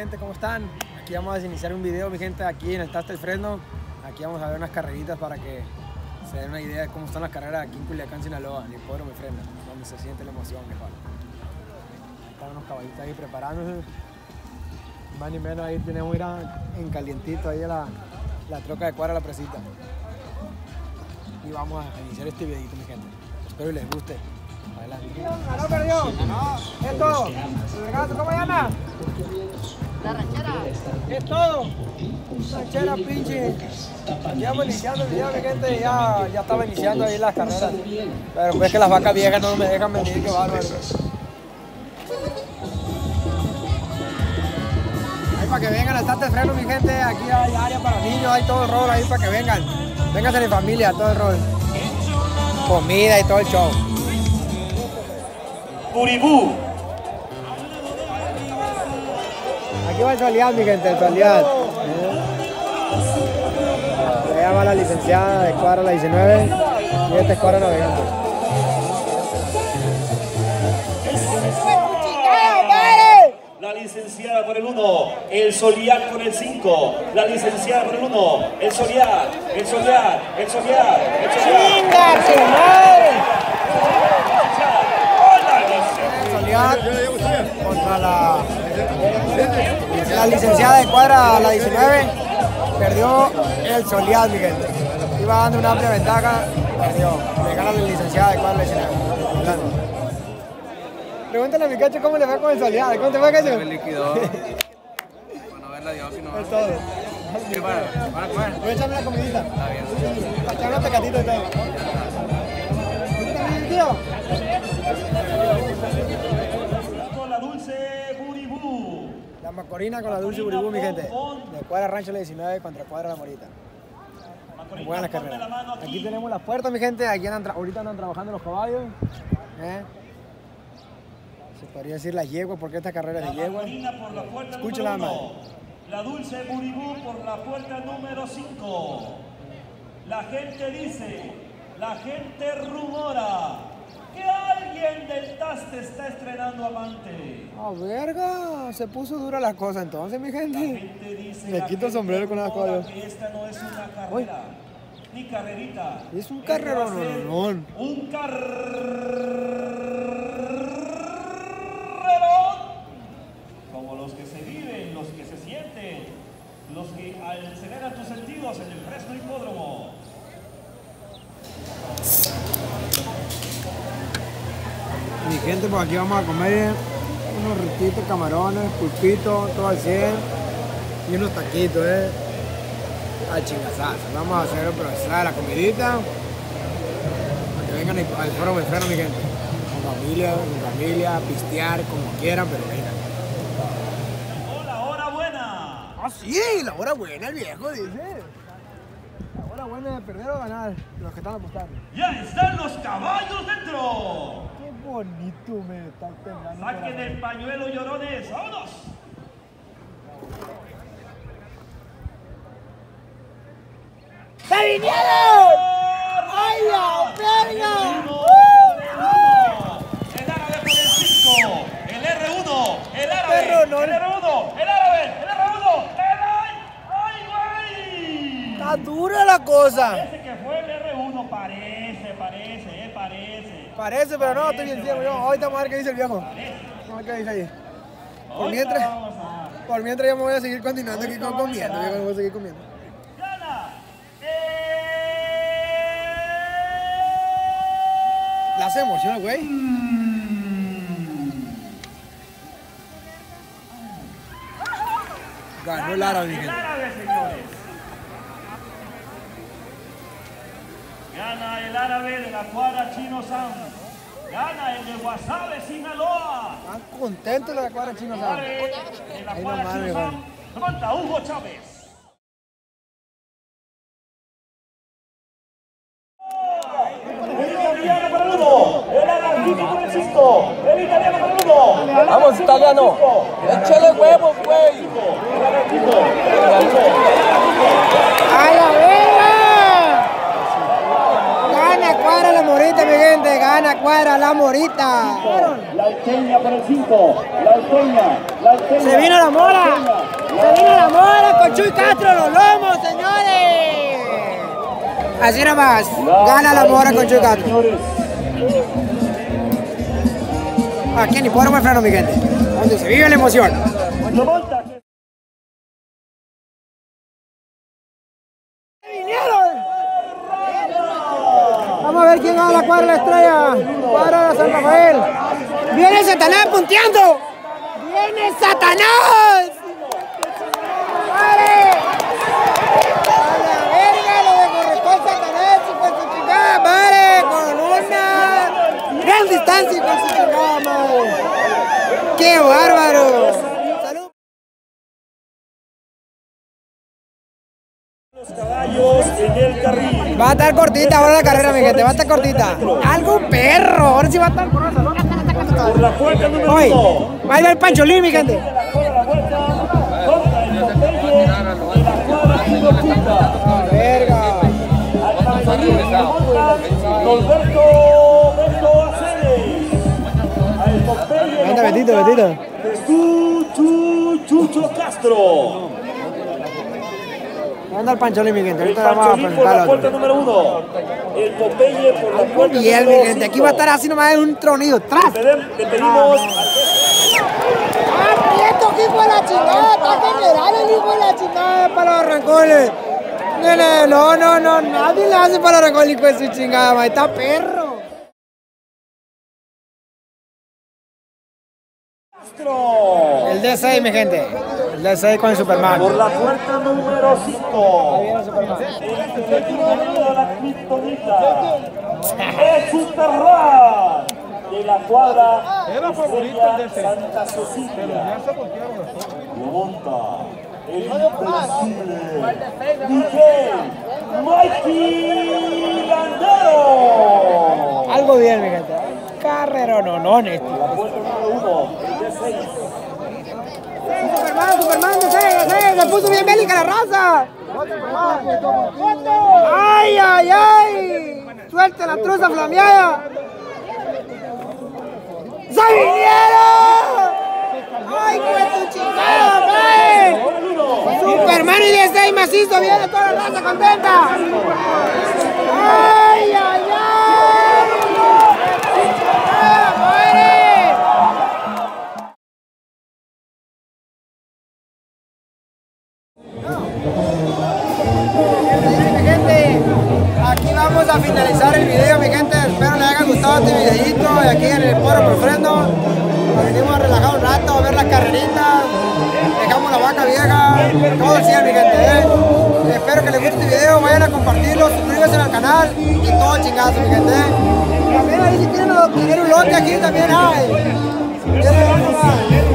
gente? ¿Cómo están? Aquí vamos a iniciar un video, mi gente, aquí en el Taste del Fresno. Aquí vamos a ver unas carreritas para que se den una idea de cómo están las carreras aquí en Culiacán, Sinaloa, en el Hipódromo de Fresno, donde se siente la emoción, mejor. Están unos caballitos ahí preparándose. Más ni menos ahí tenemos ir en calientito ahí a la troca de cuadra a la presita. Y vamos a iniciar este videito, mi gente. Espero que les guste. Adelante. ¡No perdió! ¡Es todo! ¿Cómo llama? La ranchera. Es todo. Ranchera, pinche. Aquí vamos iniciando el video, mi gente. Ya estaba iniciando ahí las carreras. Pero pues que las vacas viejas no me dejan venir, que bárbaro. Ahí para que vengan al Taste del Fresno, mi gente. Aquí hay área para niños, hay todo el rol ahí para que vengan. Vénganse en familia, todo el rol. Comida y todo el show. Buribú. Aquí va el Solead, mi gente, el Solead. Se llama la licenciada de cuadra la 19 y esta es cuadra navegante. La licenciada por el 1, el Solead con el 5. La licenciada por el 1, el Solead, el Solead, el Solead, el Solead. ¡Chinga su madre! El Solead contra la licenciada de cuadra la 19. Perdió el Solead, mi gente. Iba dando una amplia ventaja, perdió. Le gana la licenciada de cuadra la 19. Pregúntale a mi cacho cómo le fue con el Solead. ¿Cómo te fue, cacho? Me liquidó. Bueno, verla Dios, si no. Es todo. ¿Qué para? ¿Van a comer? Voy a echarme la comidita. Está bien. Para echarme unos tecatitos y todo. ¿Tú también, tío? Con la dulce Buribú. La Macorina con la dulce Buribú, mi gente. De cuadra rancho la 19 contra cuadra la Morita. Buenas las carreras. Aquí tenemos las puertas, mi gente. Aquí ahorita andan trabajando los caballos. Se podría decir las yeguas, porque esta carrera es de yegua. Escúchala, madre. La dulce Buribú por la puerta número 5. La gente dice, la gente rumora que alguien del Taste está estrenando amante. ¡Ah, verga! Se puso dura la cosa entonces, mi La gente. gente dice, Me quito el sombrero con las cosas. que esta no es una carrera, ni carrerita. Es un carrerón, no. Un carrerón como los que se viven, los que se sienten, los que aceleran tus sentidos en el Fresno Hipódromo. Mi gente, pues aquí vamos a comer unos restitos, camarones, pulpito, todo al 100 y unos taquitos, a chingazazo. Vamos a hacer el proceso de la comidita para que vengan al Hipódromo de Fresno, mi gente. Con familia, pistear, como quieran, pero vengan. ¡Hola, hora buena! Ah, sí, la hora buena, el viejo dice. La hora buena de perder o ganar, los que están apostando. ¡Ya están los caballos dentro! Qué bonito me está temblando. ¡Saquen el pañuelo, llorones! ¡Vámonos! ¡Se vinieron! ¡Ay, la verga! El árabe con el 5, el R1, el árabe, Perro, no. el R1, el árabe, el R1, ¡ay, güey! Está dura la cosa. Parece que fue el R1, parece. Parece, pero no, estoy bien ciego yo. Ahorita vamos a ver qué dice el viejo. Vamos a ver qué dice ahí. Por mientras yo me voy a seguir continuando aquí comiendo. Yo me voy a seguir comiendo. ¡Gana! La hace emoción, güey. Ganó el árabe, mi El gente. árabe, señores. Gana el árabe de la cuadra Chino Sound. Gana el de Guasave, Sinaloa. Están contentos los de cuadra chino, ¿sabes? De la Ahí cuadra nomás, Chino mi Sound. Levanta Hugo Chávez. El italiano para el 1. El anarquista con el 5. El italiano para el 1. Vamos, italiano. Échale huevos, güey. ¡A la verga! Gana cuadra la Morita, mi gente. gana cuadra la Morita. La Alteña por el 5. La Alteña. Se vino la Mora. Se vino la Mora con Chuy Castro, los lomos, señores. Así nomás. Gana la Mora con Chuy Castro. Aquí en Hipódromo El Freno, mi gente. Donde se vive la emoción. Vamos a ver quién gana la cuadra de la Estrella. Cuadra de San Rafael. ¡Viene Satanás punteando! ¡Viene Satanás! ¡Vale! ¡A la verga! Lo de corresponde Satanás y con su chingada madre. Con una gran distancia y con su chingada madre. ¡Qué bárbaro! ¡Salud! Los caballos en el carril. Va a estar cortita ahora la carrera, mi gente. Va a estar cortita. ¡Algo perro! Ahora sí va a estar gruesa, ¿no? Por la puerta número Hoy, 1. va a ir el Pancholín, mi gente. La vuelta contra el Popeye de la cuadra Tiro Quinta. Verga. Al Pancholín se monta Norberto Aceves. Al Popeye Anda, lo Betito, monta Betito. Chucho Castro. Anda el Pancholín, mi gente. El Ahorita vamos a Pancholín por la presentar puerta otro. número 1. El Popeye por la puerta Y él, mi número gente. Aquí 5. va a estar así nomás en un tronido. ¡Tras! Le pedimos ¡Ah, prieto, hijo de la chingada! ¡Está general el hijo de la chingada para los arrancones! No, nadie le hace para los arrancones, hijo de su chingada, ma. ¡Está perro! Castro. El D6, mi gente. El D6 con el Superman. Por la puerta número 5. Ahí viene el Superman. El que tiene la kriptonita. El Superman de la cuadra Estrella Santa Cecilia. Lo monta el invencible Miguel Mikey Landero. Algo bien, mi gente. Carrerononones, tío. La puerta número 1, el D6. Superman, se puso bien bélica la raza. ¡Ay! ¡Suelta la truza flameada! ¡Se vinieron! ¡Ay, qué tu chingada, madre! Superman y 16 macizo, viene toda la raza contenta. ¡Ay! ¡Chingada, madre! Mi gente, aquí vamos a finalizar el video, mi gente. Espero les haya gustado este videito de aquí en el Hipódromo El Freno. Nos venimos a relajar un rato, a ver las carreritas. Dejamos la vaca vieja, todo el cielo, mi gente. Espero que les guste este video, vayan a compartirlo, suscríbanse al canal y todo chingazo, mi gente. También ahí si quieren un lote aquí también hay. Si quieren,